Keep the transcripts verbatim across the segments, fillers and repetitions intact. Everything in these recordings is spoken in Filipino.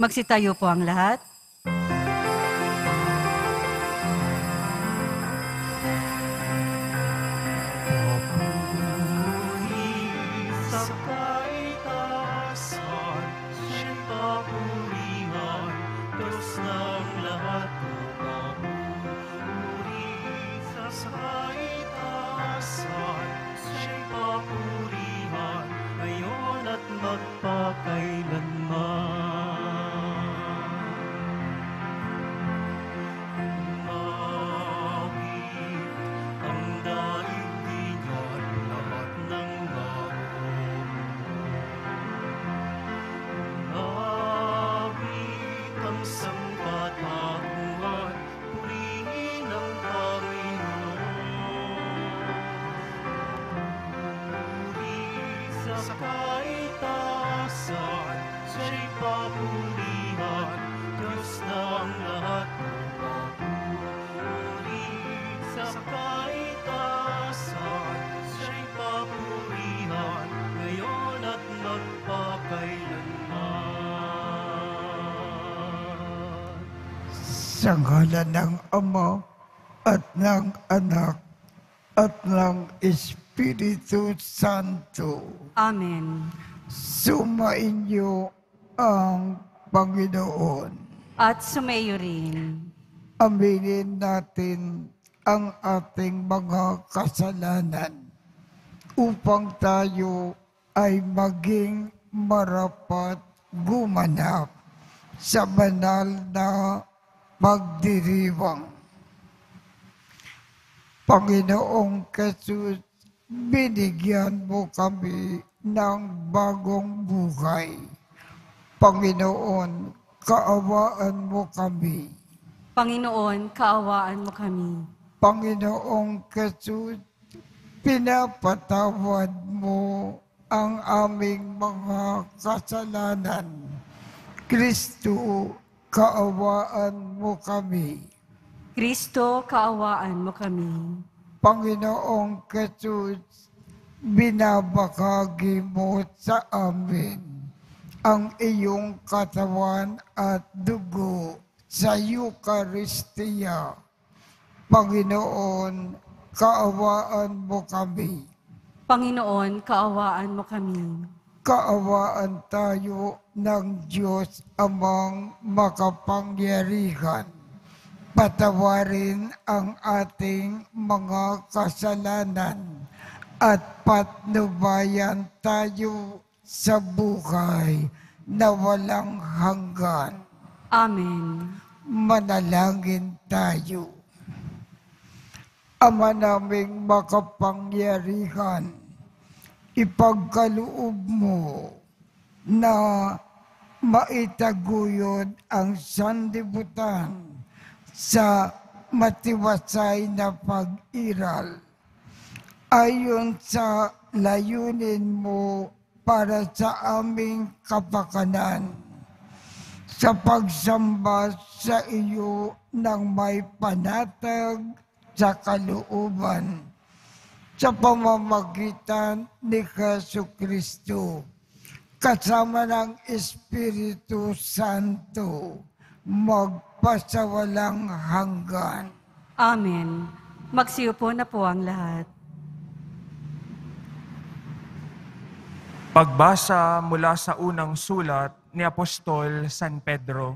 Magsitayo po ang lahat. Sa kaitaasan, siya'y papurihan, Diyos ng lahat pumapuri. Sa kaitaasan, siya'y papurihan, ngayon at magpakailanman. Umawit ang daigdigan, lahat ng Awit ang sangkatauhan, purihin ang Panginoon. Puri sa kaitaasan, siya'y papurihan, Diyos ng lahat pumapuri. Sa kaitaasan, siya'y papurihan, ngayon at magpakailanman. Sa ngalan ng Ama at ng Anak at ng Espiritu Santo, Amen. sumainyo ang Panginoon. At sumayo rin. Aminin natin ang ating mga kasalanan upang tayo ay maging marapat gumanap sa banal na pagdiriwang. Panginoong Jesus, binigyan mo kami ng bagong buhay. Panginoon, kaawaan mo kami. Panginoon, kaawaan mo kami. Panginoong Jesus, pinapatawad mo ang aming mga kasalanan. Kristo, kaawaan mo kami. Kristo, kaawaan mo kami. Panginoong Jesus, binabahagi mo sa amin ang iyong katawan at dugo sa Eucharistia. Panginoon, kaawaan mo kami. Panginoon, kaawaan mo kami. Kaawaan tayo ng Diyos amang makapangyarihan. Patawarin ang ating mga kasalanan at patnubayan tayo sa buhay na walang hanggan. Amen. Manalangin tayo. Ama naming makapangyarihan, ipagkaloob mo na maitaguyod ang sanlibutan sa matiwasay na pag-iral ayon sa layunin mo para sa aming kapakanan, sa pagsamba sa iyo ng may panatag sa kalooban, sa pamamagitan ni Jesucristo, kasama ng Espiritu Santo, magpasawalang hanggan. Amen. Magsiupo na po ang lahat. Pagbasa mula sa unang sulat ni Apostol San Pedro.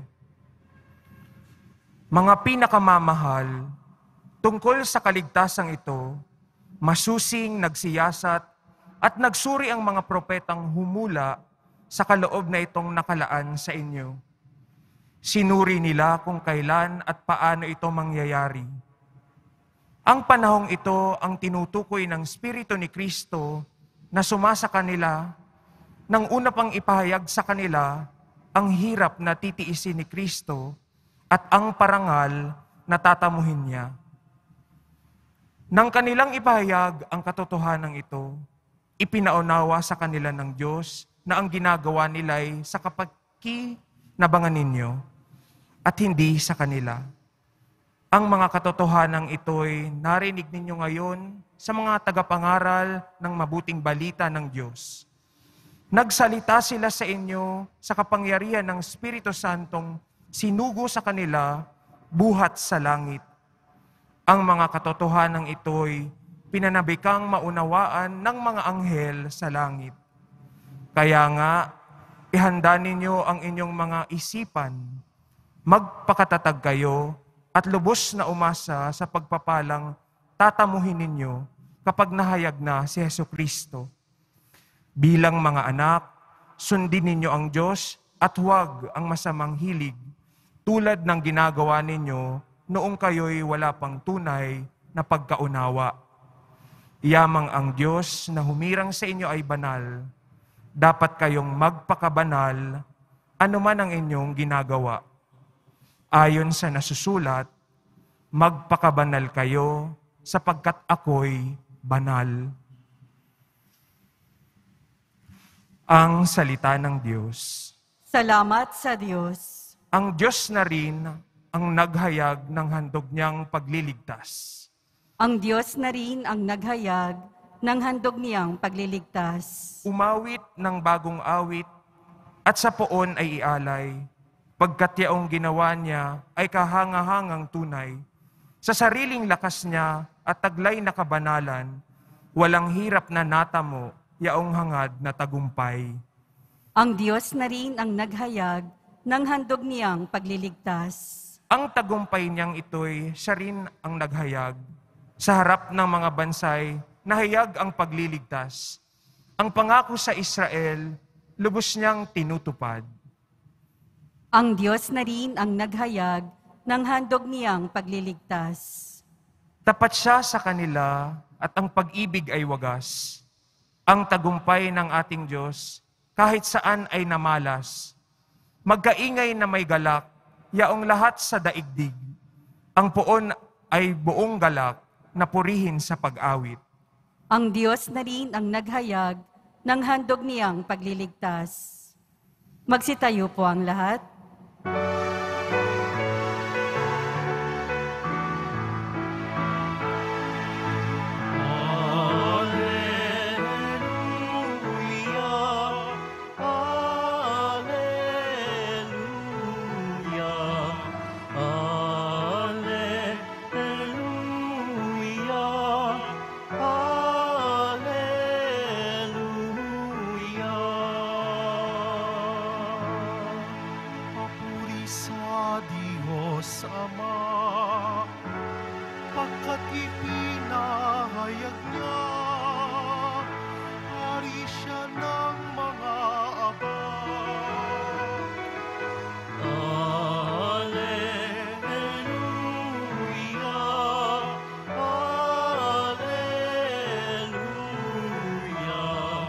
Mga pinakamamahal, tungkol sa kaligtasang ito, masusing nagsiyasat at nagsuri ang mga propetang humula sa kaloob na itong nakalaan sa inyo. Sinuri nila kung kailan at paano ito mangyayari. Ang panahong ito ang tinutukoy ng Espiritu ni Kristo na sumasa kanila nang una pang ipahayag sa kanila ang hirap na titiisin ni Kristo at ang parangal na tatamuhin niya. Nang kanilang ipahayag ang katotohanan ito, ipinaunawa sa kanila ng Diyos na ang ginagawa nila'y sa kapakinabangan ninyo at hindi sa kanila. Ang mga katotohanan ito'y narinig ninyo ngayon sa mga tagapangaral ng mabuting balita ng Diyos. Nagsalita sila sa inyo sa kapangyarihan ng Espiritu Santong sinugo sa kanila buhat sa langit. Ang mga katotohanan ito'y pinanabikang maunawaan ng mga anghel sa langit. Kaya nga, ihanda ninyo ang inyong mga isipan, magpakatatag kayo at lubos na umasa sa pagpapalang tatamuhin ninyo kapag nahayag na si Hesukristo. Bilang mga anak, sundin ninyo ang Diyos at huwag ang masamang hilig tulad ng ginagawa ninyo noong kayo'y wala pang tunay na pagkaunawa. Yamang ang Diyos na humirang sa inyo ay banal. Dapat kayong magpakabanal anuman ang inyong ginagawa. Ayon sa nasusulat, magpakabanal kayo sapagkat ako'y banal. Ang salita ng Diyos. Salamat sa Diyos. Ang Diyos na rin ang naghayag ng handog niyang pagliligtas. Ang Diyos na rin ang naghayag ng handog niyang pagliligtas. Umawit ng bagong awit at sa poon ay ialay, pagkat yaong ginawa niya ay kahangahangang tunay. Sa sariling lakas niya at taglay na kabanalan, walang hirap na natamo, yaong hangad na tagumpay. Ang Diyos na rin ang naghayag ng handog niyang pagliligtas. Ang tagumpay niyang ito'y siya rin ang naghayag. Sa harap ng mga bansay, nahayag ang pagliligtas. Ang pangako sa Israel, lubos niyang tinutupad. Ang Diyos na rin ang naghayag ng handog niyang pagliligtas. Tapat siya sa kanila at ang pag-ibig ay wagas. Ang tagumpay ng ating Diyos, kahit saan ay namalas. Magkaingay na may galak, yaong lahat sa daigdig. Ang poon ay buong galak na purihin sa pag-awit. Ang Diyos na rin ang naghayag ng handog niyang pagliligtas. Magsitayo po ang lahat. Sa Diyos Ama, pagkat ipinahayag niya, hari siya ng mga abang. Alleluia, Alleluia,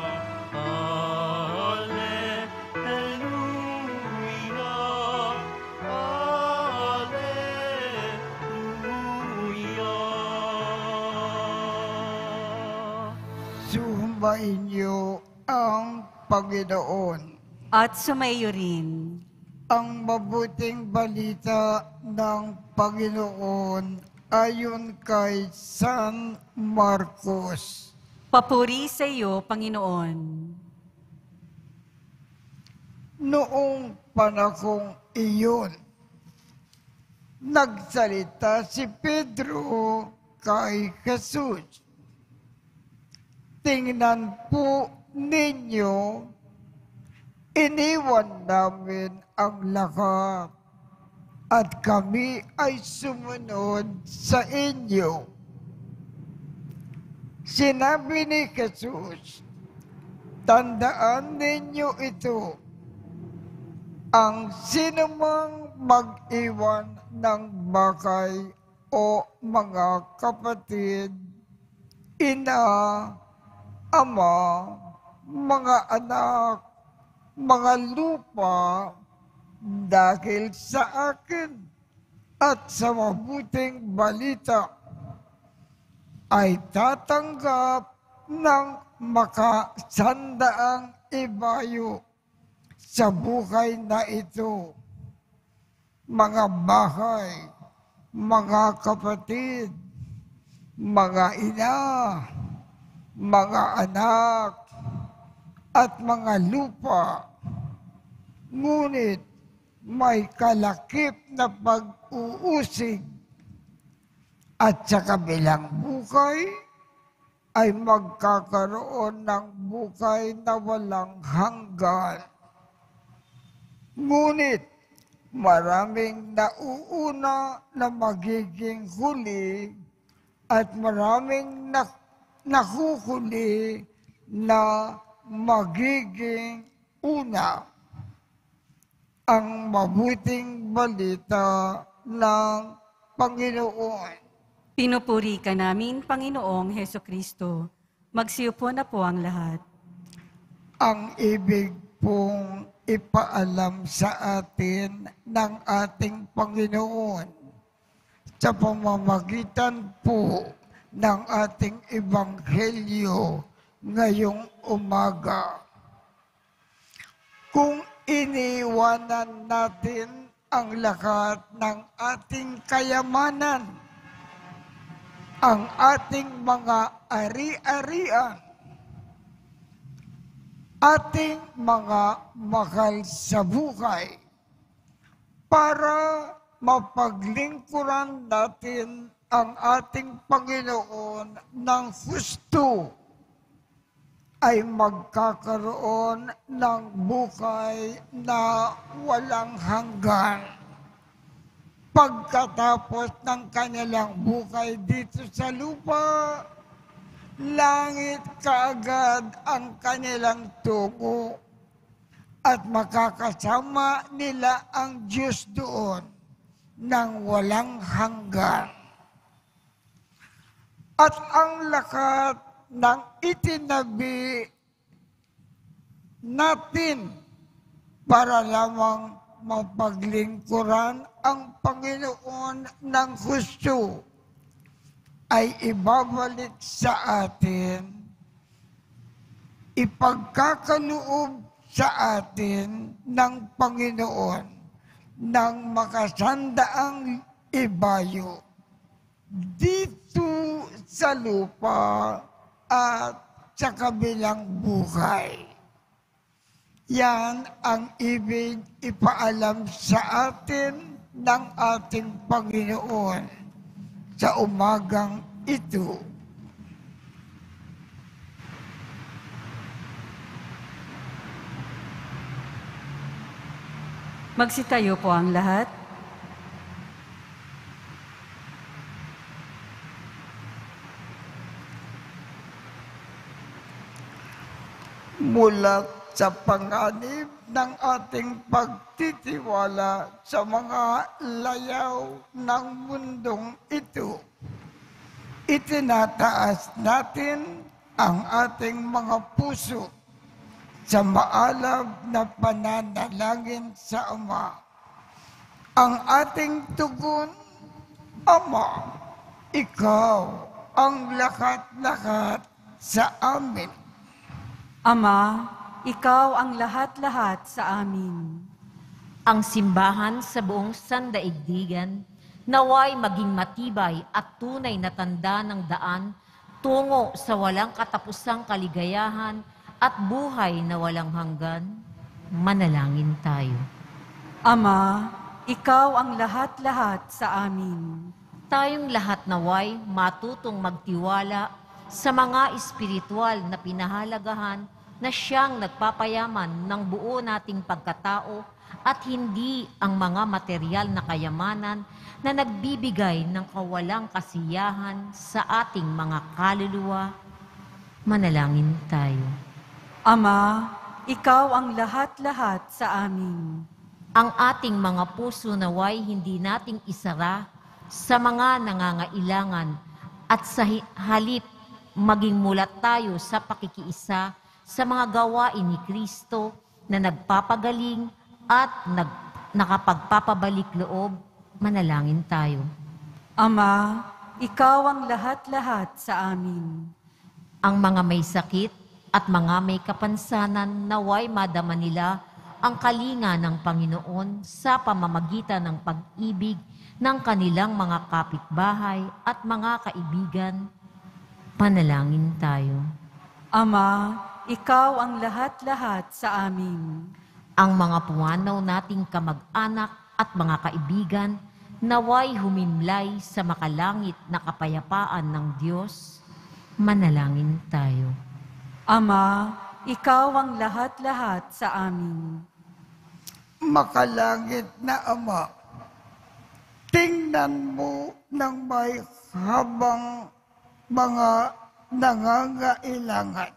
Sumayin niyo ang Panginoon. At sumayo rin. Ang mabuting balita ng Panginoon ayon kay San Marcos. Papuri sa iyo, Panginoon. Noong panahong iyon, nagsalita si Pedro kay Jesus. Tingnan po ninyo, iniwan namin ang lahat at kami ay sumunod sa inyo. Sinabi ni Jesus, tandaan ninyo ito, ang sinumang mag-iwan ng bakay o mga kapatid, ina, ama, mga anak, mga lupa, dahil sa akin at sa mabuting balita, ay tatanggap ng makasandaang ibayo sa buhay na ito. Mga bahay, mga kapatid, mga ina, mga anak, at mga lupa. Ngunit may kalakip na pag-uusig at sa kabilang buhay ay magkakaroon ng buhay na walang hanggan. Ngunit maraming nauuna na magiging huli at maraming na, nahuhuli na magiging una. Ang mabuting balita ng Panginoon. Pinupuri ka namin, Panginoong Heso Kristo. Magsiupo na po ang lahat. Ang ibig pong ipaalam sa atin ng ating Panginoon sa pamamagitan po ng ating Ebanghelyo ngayong umaga. Kung iniwanan natin ang lahat ng ating kayamanan, ang ating mga ari-arian, ating mga mahal sa buhay, para mapaglingkuran natin ang ating Panginoon ng husto, ay magkakaroon ng buhay na walang hanggan. Pagkatapos ng kanilang buhay dito sa lupa, langit kaagad ang kanilang tungo at makakasama nila ang Diyos doon ng walang hanggan. At ang lahat ng itinabi natin para lamang mapaglingkuran ang Panginoon ng husto ay ibabalik sa atin, ipagkakaloob sa atin ng Panginoon ng makasandaang ibayo dito sa lupa at sa kabilang buhay. Yan ang ibig ipaalam sa atin ng ating Panginoon sa umagang ito. Magsitayo po ang lahat. Mula sa panganib ng ating pagtitiwala sa mga layaw ng mundong ito, itinataas natin ang ating mga puso sa maalab na pananalangin sa Ama. Ang ating tugon, Ama, Ikaw ang lahat-lahat sa amin. Ama, Ikaw ang lahat-lahat sa amin. Ang simbahan sa buong sandaigdigan, naway maging matibay at tunay na tanda ng daan tungo sa walang katapusang kaligayahan at buhay na walang hanggan. Manalangin tayo. Ama, Ikaw ang lahat-lahat sa amin. Tayong lahat naway matutong magtiwala sa mga espiritual na pinahalagahan na siyang nagpapayaman ng buo nating pagkatao at hindi ang mga material na kayamanan na nagbibigay ng kawalang kasiyahan sa ating mga kaluluwa. Manalangin tayo. Ama, Ikaw ang lahat-lahat sa amin. Ang ating mga puso naway hindi nating isara sa mga nangangailangan at sa halip maging mulat tayo sa pakikiisa sa mga gawain ni Kristo na nagpapagaling at nag, nakapagpapabalik loob. Manalangin tayo. Ama, Ikaw ang lahat-lahat sa amin. Ang mga may sakit at mga may kapansanan naway madama nila ang kalinga ng Panginoon sa pamamagitan ng pag-ibig ng kanilang mga kapitbahay at mga kaibigan. Panalangin tayo. Ama, ikaw ang lahat-lahat sa amin. Ang mga puwanaw nating kamag-anak at mga kaibigan, naway humimlay sa makalangit na kapayapaan ng Diyos. Manalangin tayo. Ama, ikaw ang lahat-lahat sa amin. Makalangit na Ama, tingnan mo ng may habang mga nangangailangan.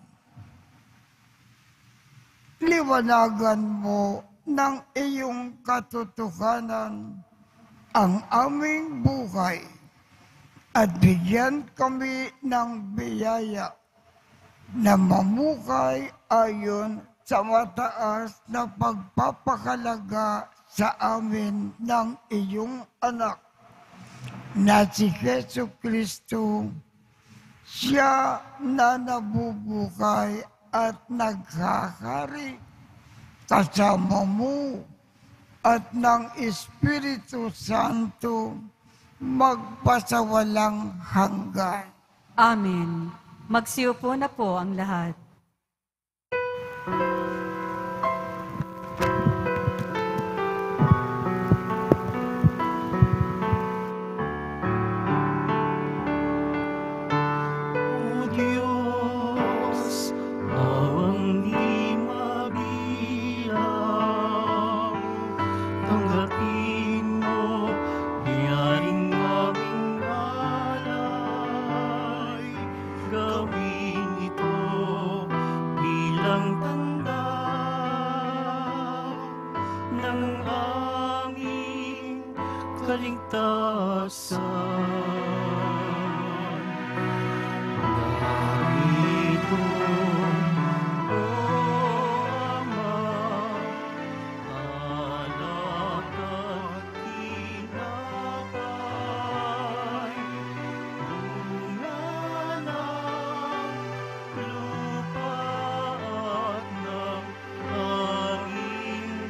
Liwanagan mo ng iyong katotohanan ang aming buhay at bigyan kami ng biyaya na mamukay ayon sa mataas na pagpapakalaga sa amin ng iyong anak na si Jesu Kristo, siya na nabubuhay at naghahari kasama mo at ng Espiritu Santo magpasawalang hanggan. Amen. Magsiupo na po ang lahat. O Diyos, awang di mabilang, tanggapin mo, iyaring aming alay, gawin ito bilang tanda ng aming kaligtasan. Narito, O Ama, alak at tinapay, bunga ng lupa at ng aming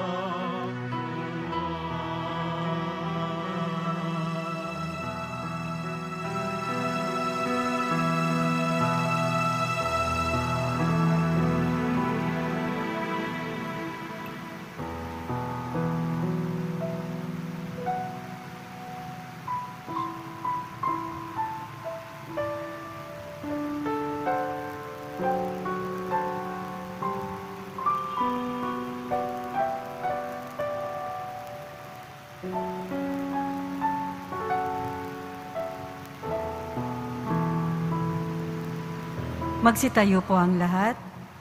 pagkuhan. Magsitayo po ang lahat.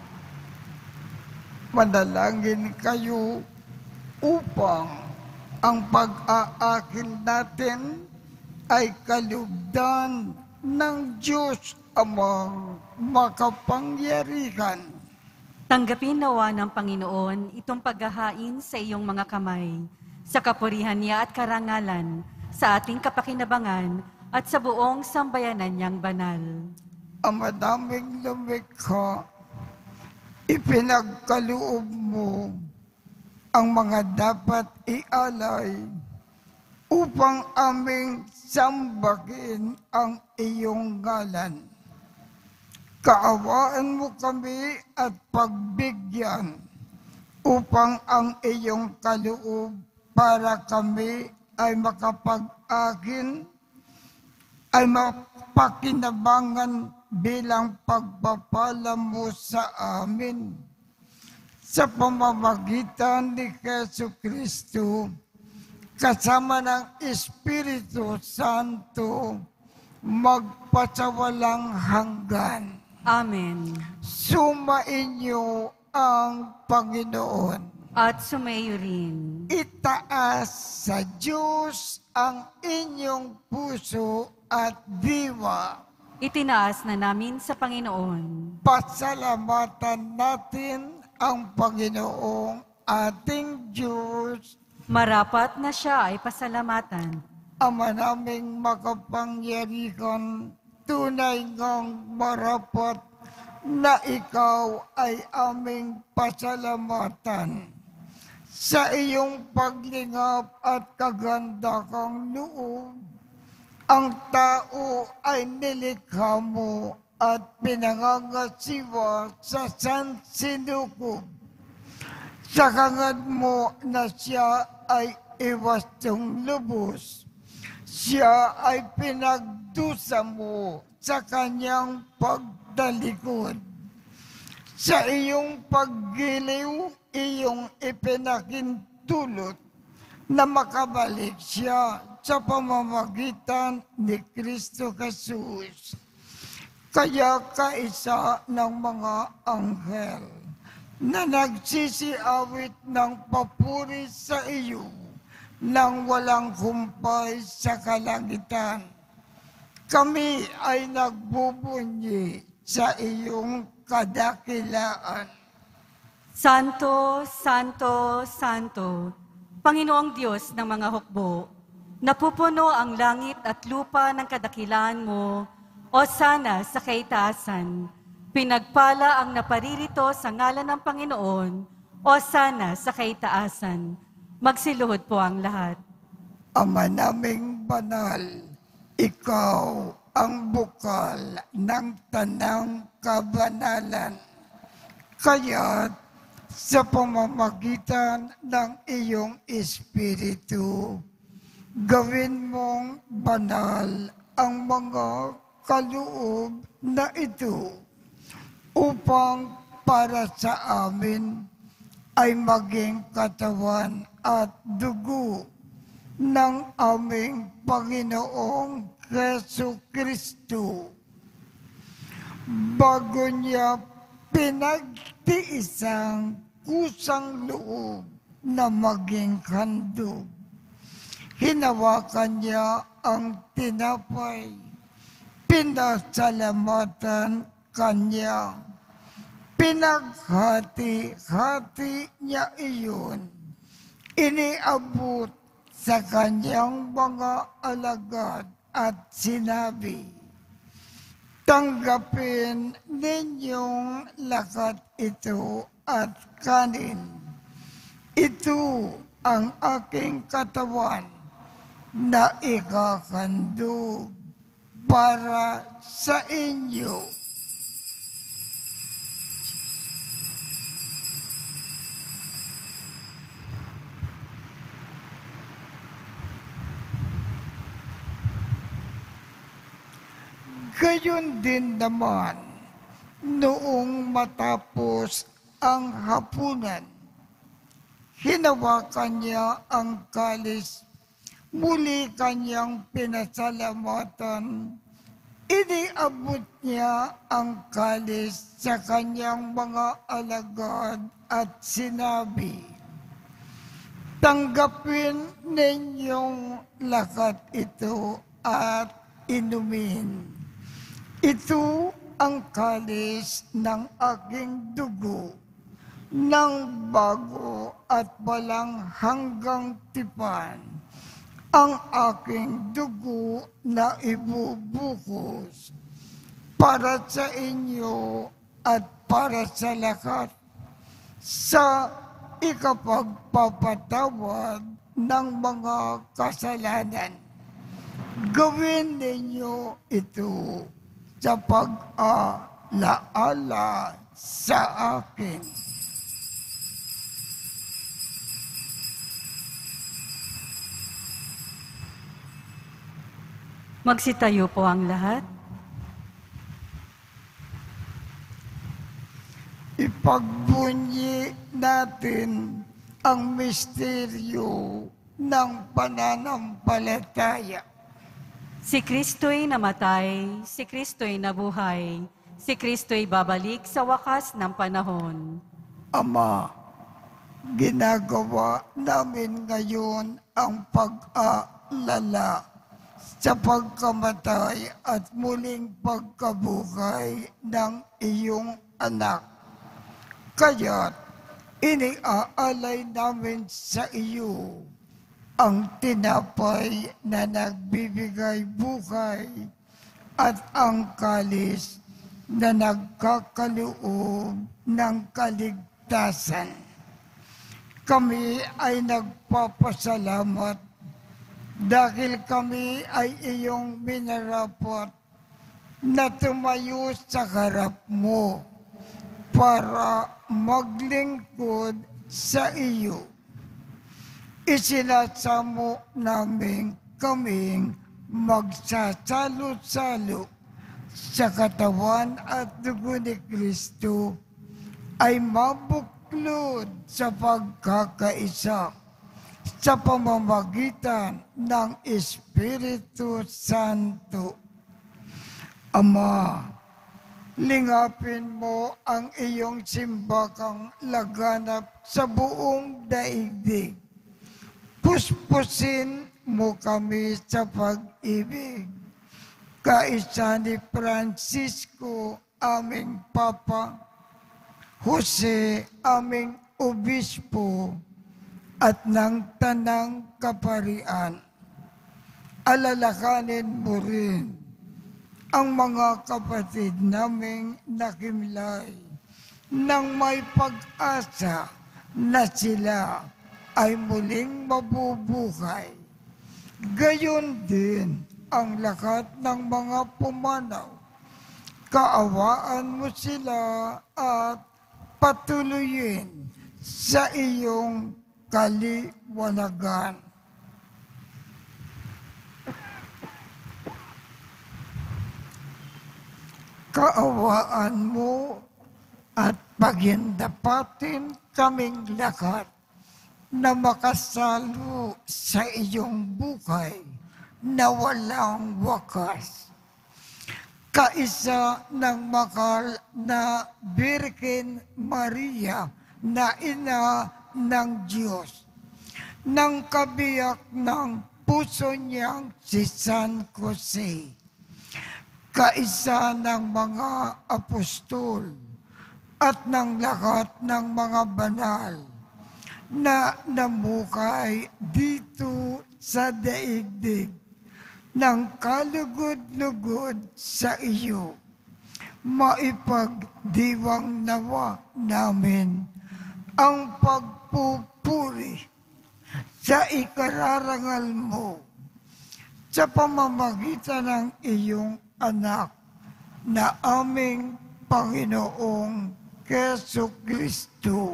Manalangin kayo upang ang pag-aakil natin ay kalugdan ng Diyos Amang makapangyarihan. Tanggapin nawa ng Panginoon itong paghahain sa iyong mga kamay, sa kapurihan niya at karangalan, sa ating kapakinabangan at sa buong sambayanan niyang banal. Ama naming lumikha, ipinagkaloob mo ang mga dapat ialay upang aming sambahin ang iyong ngalan. Kaawaan mo kami at pagbigyan upang ang iyong kaloob para kami ay makapag-akin, ay mapakinabangan bilang pagpapala mo sa amin. Sa pamamagitan ni Jesu Kristo, kasama ng Espiritu Santo, magpasawalang hanggan. Amen. Sumainyo ang Panginoon. At sumayo rin. Itaas sa Diyos ang inyong puso at diwa. Itinaas na namin sa Panginoon. Pasalamatan natin ang Panginoong ating Diyos. Marapat na siya ay pasalamatan. Ama naming makapangyarihan, tunay ngang marapat na ikaw ay aming pasalamatan. Sa iyong paglingap at kagandakang loob, ang tao ay nilikha mo at pinangangasiwa sa San Sinukob. Sa hangad mo na siya ay iwastong lubos, siya ay pinagdusa mo sa kanyang pagtalikod. Sa iyong paggiliw, iyong ipinakintulot na makabalik siya sa pamamagitan ni Kristo Jesus. Kaya kaisa ng mga anghel na nagsisiawit ng papuri sa iyo nang walang humpay sa kalangitan, kami ay nagbubunyi sa iyong kadakilaan. Santo, Santo, Santo, Panginoong Diyos ng mga hukbo, napupuno ang langit at lupa ng kadakilaan mo, o sana sa kaitaasan. Pinagpala ang naparirito sa ngalan ng Panginoon, o sana sa kaitaasan. Magsiluhod po ang lahat. Ama naming banal, ikaw ang bukal ng tanang kabanalan. Kaya't sa pamamagitan ng iyong Espiritu, gawin mong banal ang mga kaloob na ito upang para sa amin ay maging katawan at dugo ng aming Panginoong Hesu Kristo. Bago niya pinagtiisang kusang loob na maging handog, hinawakan niya ang tinapay, pinasalamatan kanya, pinaghati-hati niya iyon, iniabot sa kanyang mga alagad at sinabi, tanggapin ninyong lakat ito at kanin. Ito ang aking katawan na ikakandog para sa inyo. Gayon din naman, noong matapos ang hapunan, hinawakan niya ang kalis, muli kanyang pinasalamatan, iniabot niya ang kalis sa kanyang mga alagad at sinabi, tanggapin ninyong lakat ito at inumin. Ito ang kalis ng aking dugo, ng bago at walang hanggang tipan, ang aking dugo na ibubukos para sa inyo at para sa lahat, sa ikapagpapatawad ng mga kasalanan. Gawin ninyo ito sa pag-alaala sa akin. Magsitayo po ang lahat. Ipagbunyi natin ang misteryo ng pananampalataya. Si Kristo'y namatay, si Kristo'y nabuhay, si Kristo'y babalik sa wakas ng panahon. Ama, ginagawa namin ngayon ang pag-aalala sa pagkamatay at muling pagkabuhay ng iyong anak. Kaya't iniaalay namin sa iyo ang tinapay na nagbibigay buhay at ang kalis na nagkakaloob ng kaligtasan. Kami ay nagpapasalamat dahil kami ay iyong minarapat na tumayo sa harap mo para maglingkod sa iyo. Isinasamo namin kaming magsasalo-salo sa katawan at dugo ni Kristo ay mabuklod sa pagkakaisa sa pamamagitan ng Espiritu Santo. Ama, lingapin mo ang iyong simbakang laganap sa buong daigdig. Puspusin mo kami sa pag-ibig. Kaisa ni Francisco, aming Papa, Jose, aming Obispo, at ng Tanang Kaparian. Alalakanin mo rin ang mga kapatid naming nakimlay nang may pag-asa na sila ay muling mabubuhay. Gayon din ang lahat ng mga pumanaw. Kaawaan mo sila at patuloyin sa iyong kaliwanagan. Kaawaan mo at pagindapatin kaming lahat na makasalo sa iyong buhay na walang wakas. Kaisa ng makal na Birhen Maria na ina ng Diyos, ng kabiyak ng puso niyang si San Jose, kaisa ng mga apostol at ng lahat ng mga banal na namukay dito sa daigdig ng kalugod-lugod sa iyo. Maipagdiwang nawa namin ang pagpupuri sa ikararangal mo sa pamamagitan ng iyong anak na aming Panginoong Jesucristo.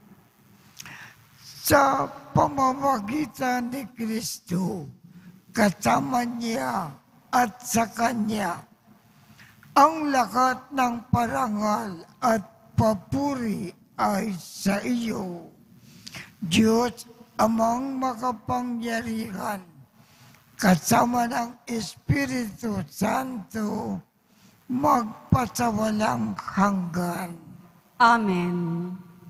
Sa pamamagitan ni Kristo, kasama niya at sa Kanya, ang lahat ng parangal at papuri ay sa iyo, Diyos Amang makapangyarihan, kasama ng Espiritu Santo, magpasawalang hanggan. Amen.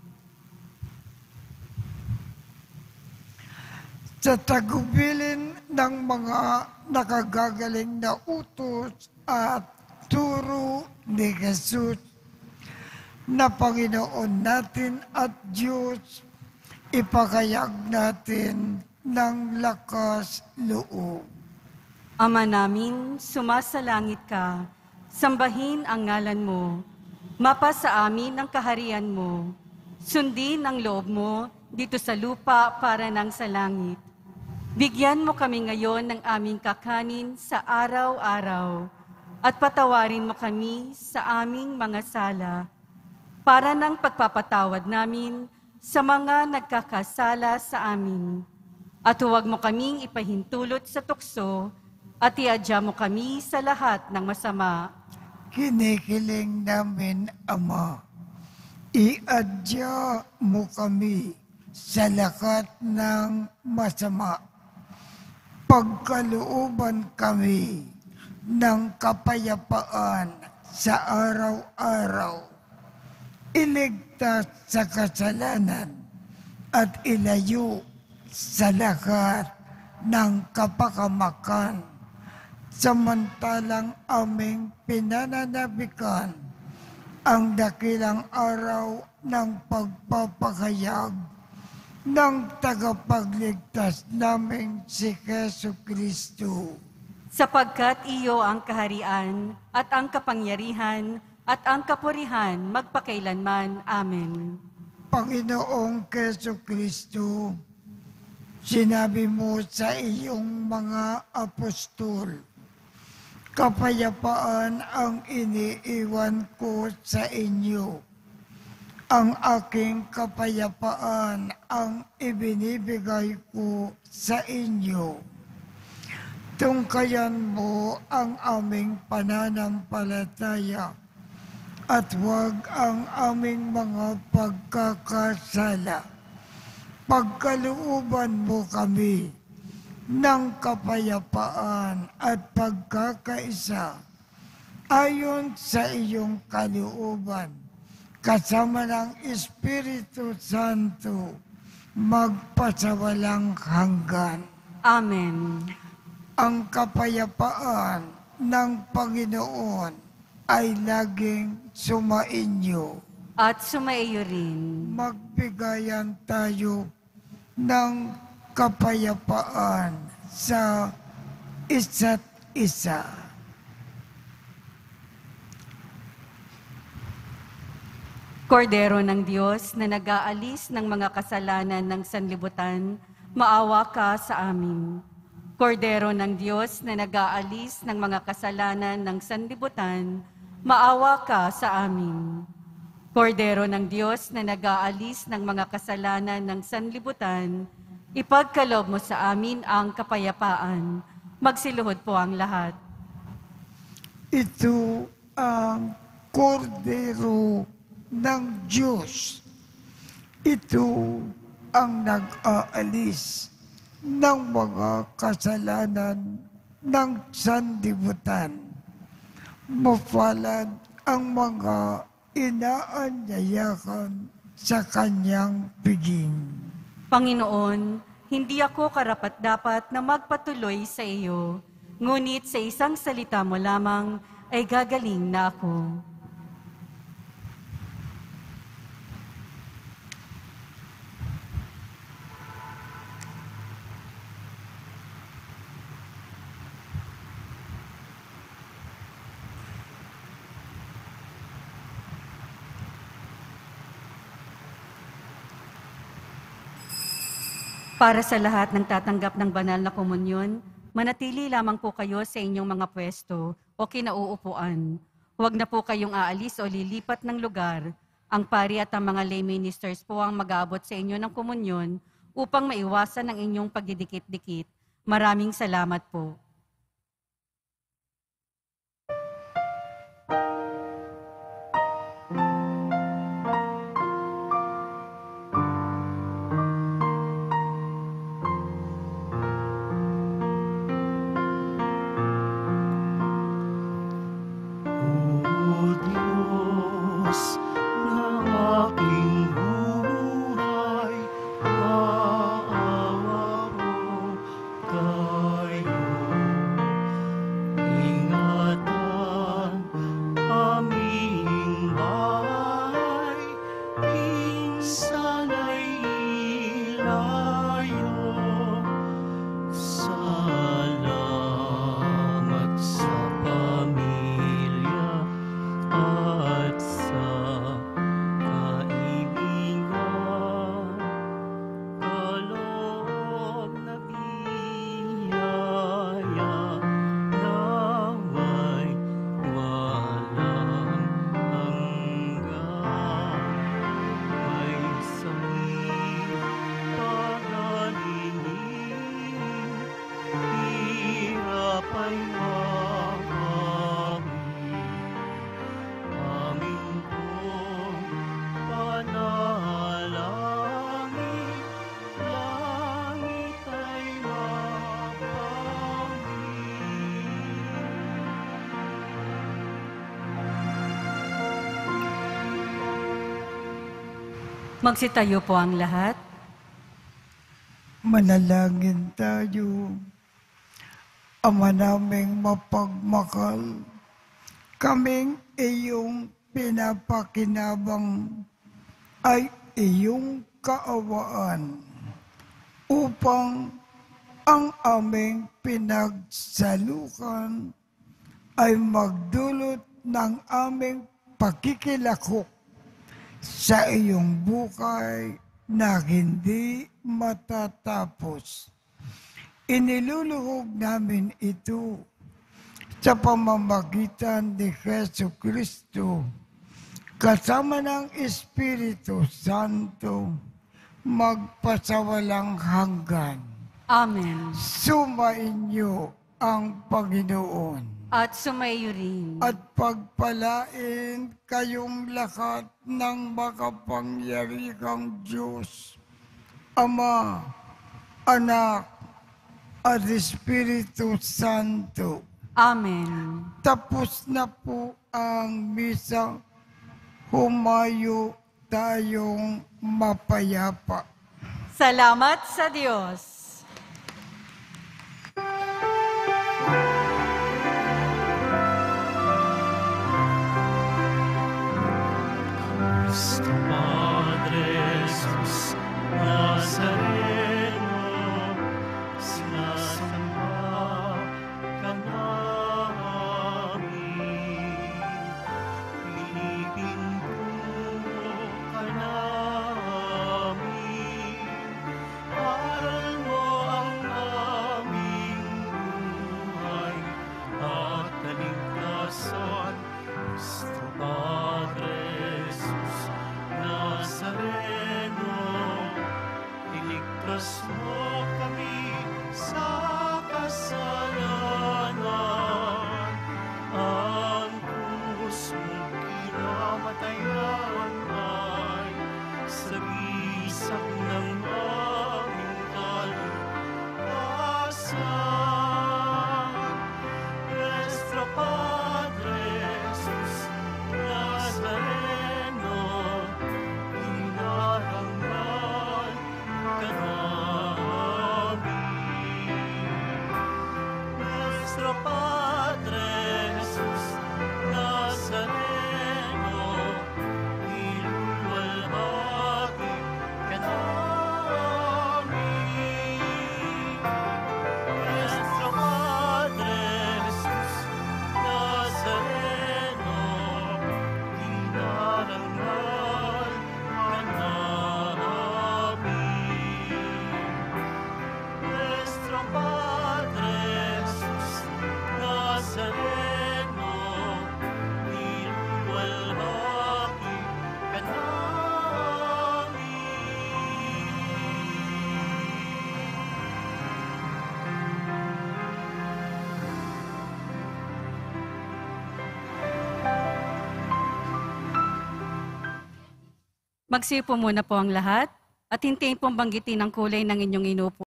Sa tagubilin ng mga nakagagaling na utos at turo ni Jesus na Panginoon natin at Diyos, ipakayag natin ng lakas loob. Ama namin, sumasalangit ka, sambahin ang ngalan mo, mapa sa amin ang kaharian mo, sundin ang loob mo dito sa lupa para ng sa langit. Bigyan mo kami ngayon ng aming kakanin sa araw-araw at patawarin mo kami sa aming mga sala para ng pagpapatawad namin sa mga nagkakasala sa amin. At huwag mo kaming ipahintulot sa tukso at iadya mo kami sa lahat ng masama. Kinikiling namin, Ama, iadya mo kami sa lahat ng masama. Pagkalooban kami ng kapayapaan sa araw-araw. Iligtas sa kasalanan at ilayo sa lahat ng kapakamakan, samantalang aming pinananabikan ang dakilang araw ng pagpapakayag ng tagapagligtas naming si Jesucristo. Sapagkat iyo ang kaharian at ang kapangyarihan at ang kapurihan magpakailanman. Amen. Panginoong Jesucristo, sinabi mo sa iyong mga apostol, Kapayapaan ang iniiwan ko sa inyo. Ang aking kapayapaan ang ibinibigay ko sa inyo. Tungkayan mo ang aming pananampalataya at huwag ang aming mga pagkakasala. Pagkalooban mo kami ng kapayapaan at pagkakaisa ayon sa iyong kalooban, kasama ng Espiritu Santo, magpasawalang hanggan. Amen. Ang kapayapaan ng Panginoon ay laging sumainyo. At sumaiyo rin. Magbigayan tayo ng kapayapaan sa isa't isa. Kordero ng Diyos na nag-aalis ng mga kasalanan ng sanlibutan, maawa ka sa amin. Kordero ng Diyos na nag-aalis ng mga kasalanan ng sanlibutan, maawa ka sa amin. Kordero ng Diyos na nag-aalis ng mga kasalanan ng sanlibutan, ipagkaloob mo sa amin ang kapayapaan. Magsiluhod po ang lahat. Ito ang kordero ng Diyos. Ito ang nag-aalis ng mga kasalanan ng sanlibutan. Mapalad ang mga inaanyayahan sa kanyang piging. Panginoon, hindi ako karapat-dapat na magpatuloy sa iyo, ngunit sa isang salita mo lamang ay gagaling na ako. Para sa lahat ng tatanggap ng banal na komunyon, manatili lamang po kayo sa inyong mga pwesto o kinauupuan. Huwag na po kayong aalis o lilipat ng lugar. Ang pari at ang mga lay ministers po ang mag-aabot sa inyo ng komunyon upang maiwasan ang inyong pagdidikit-dikit. Maraming salamat po. Magsitayo po ang lahat. Manalangin tayo. Ama naming mapagmakal, kaming iyong pinapakinabang ay iyong kaawaan upang ang aming pinagsalukan ay magdulot ng aming pakikilahok sa iyong buhay na hindi matatapos. Iniluluhog namin ito sa pamamagitan ni Jesu Kristo, kasama ng Espiritu Santo, magpasawalang hanggan. Amen. Sumainyo ang Panginoon At sumayo rin. at pagpalain kayong lahat ng makapangyarihang Diyos, Ama, Anak, at Espiritu Santo. Amen. Tapos na po ang misa. Humayo tayong mapayapa. Salamat sa Diyos. Cristo Padre Jesus Nazareno, sinasamba ka namin, pinipinto ka namin, aral mo ang aming buhay at kaligtasan. Cristo Padre Jesus Nazareno, iligtas mo kami sa kasalanan. Ang krus mong kinamatayan ay sagisag ng aming kaligtasan. Nuestro Padre Jesus Nazareno, inarangal ka namin. Nuestro Padre Jesus Nazareno, ilulwalhati ka namin. Nuestro Padre Jesus Nazareno, inarangal ka namin. Nuestro Padre Jesus Nazareno, ilulwalhati ka Magsipo muna po ang lahat at hintayin pong banggitin ang kulay ng inyong inupo.